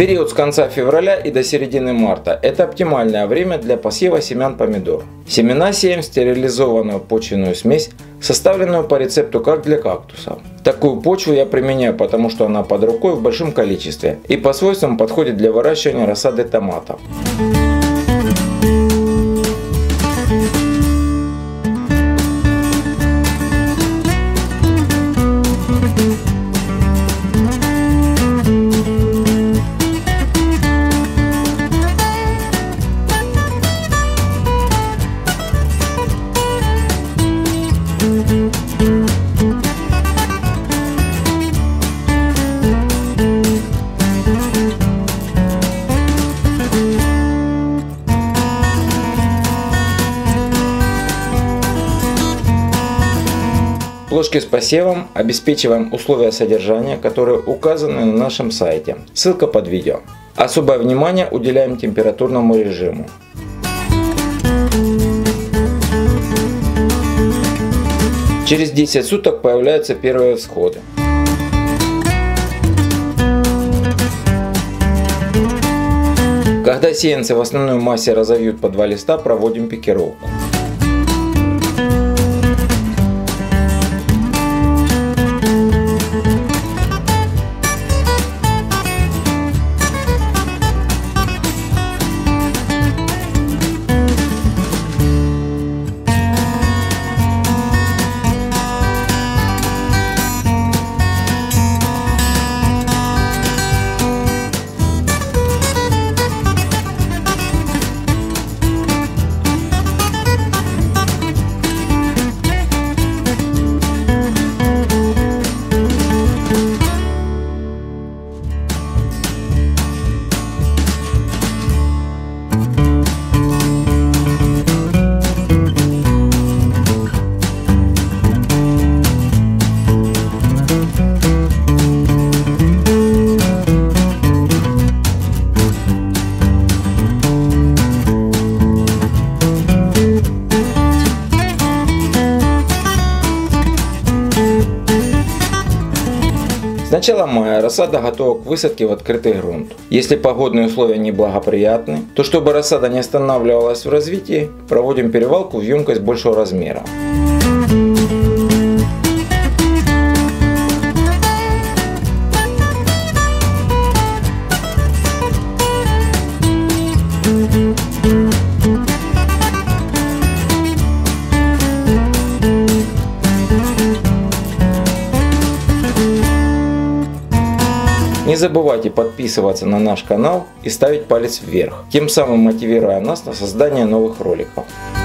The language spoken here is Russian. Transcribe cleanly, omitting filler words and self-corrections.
Период с конца февраля и до середины марта – это оптимальное время для посева семян помидор. Семена сеем в стерилизованную почвенную смесь, составленную по рецепту как для кактусов. Такую почву я применяю, потому что она под рукой в большом количестве и по свойствам подходит для выращивания рассады томатов. Плошки с посевом обеспечиваем условия содержания, которые указаны на нашем сайте. Ссылка под видео. Особое внимание уделяем температурному режиму. Через 10 суток появляются первые всходы. Когда сеянцы в основной массе разовьют по 2 листа, проводим пикировку. С начала мая рассада готова к высадке в открытый грунт. Если погодные условия неблагоприятны, то чтобы рассада не останавливалась в развитии, проводим перевалку в емкость большего размера. Не забывайте подписываться на наш канал и ставить палец вверх, тем самым мотивируя нас на создание новых роликов.